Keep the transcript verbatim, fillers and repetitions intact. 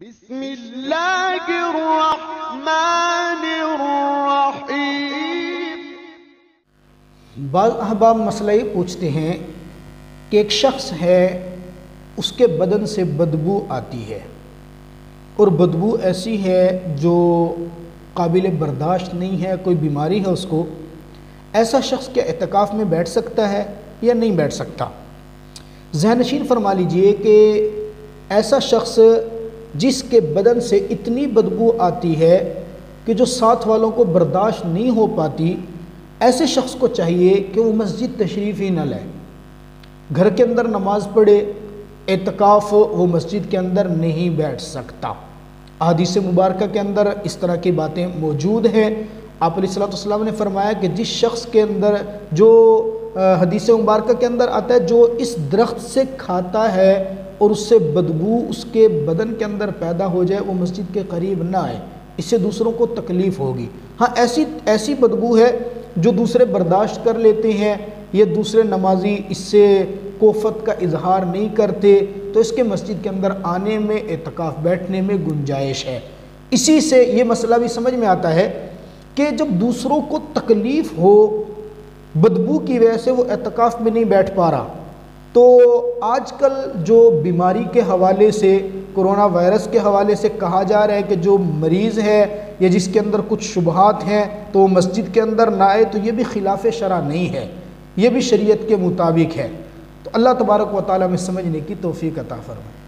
बिस्मिल्लाहिर्रहमानिर्रहीम। बाज़ अहबाब मसला ये पूछते हैं कि एक शख्स है, उसके बदन से बदबू आती है और बदबू ऐसी है जो काबिल बर्दाश्त नहीं है, कोई बीमारी है उसको, ऐसा शख्स क्या एतकाफ़ में बैठ सकता है या नहीं बैठ सकता? ज़हनशीन फरमा लीजिए कि ऐसा शख्स जिसके बदन से इतनी बदबू आती है कि जो साथ वालों को बर्दाश्त नहीं हो पाती, ऐसे शख्स को चाहिए कि वो मस्जिद तशरीफ़ ही न लाए, घर के अंदर नमाज पढ़े, एतकाफ़ वो मस्जिद के अंदर नहीं बैठ सकता। हदीस मुबारक के अंदर इस तरह की बातें मौजूद हैं। आप अलैहिस्सलातु वस्सलाम ने फरमाया कि जिस शख्स के अंदर, जो हदीस मुबारक के अंदर आता है, जो इस दरख्त से खाता है और उससे बदबू उसके बदन के अंदर पैदा हो जाए, वो मस्जिद के करीब ना आए, इससे दूसरों को तकलीफ़ होगी। हाँ, ऐसी ऐसी बदबू है जो दूसरे बर्दाश्त कर लेते हैं, ये दूसरे नमाजी इससे कोफत का इजहार नहीं करते, तो इसके मस्जिद के अंदर आने में, एतकाफ़ बैठने में गुंजाइश है। इसी से ये मसला भी समझ में आता है कि जब दूसरों को तकलीफ़ हो बदबू की वजह से वो एतकाफ़ में नहीं बैठ पा रहा, तो आजकल जो बीमारी के हवाले से, कोरोना वायरस के हवाले से कहा जा रहा है कि जो मरीज़ है या जिसके अंदर कुछ शुबहात हैं तो वो मस्जिद के अंदर ना आए, तो ये भी खिलाफ शरा नहीं है, ये भी शरीयत के मुताबिक है। तो अल्लाह तबारक व तआला में समझने की तौफीक अता फरमाए।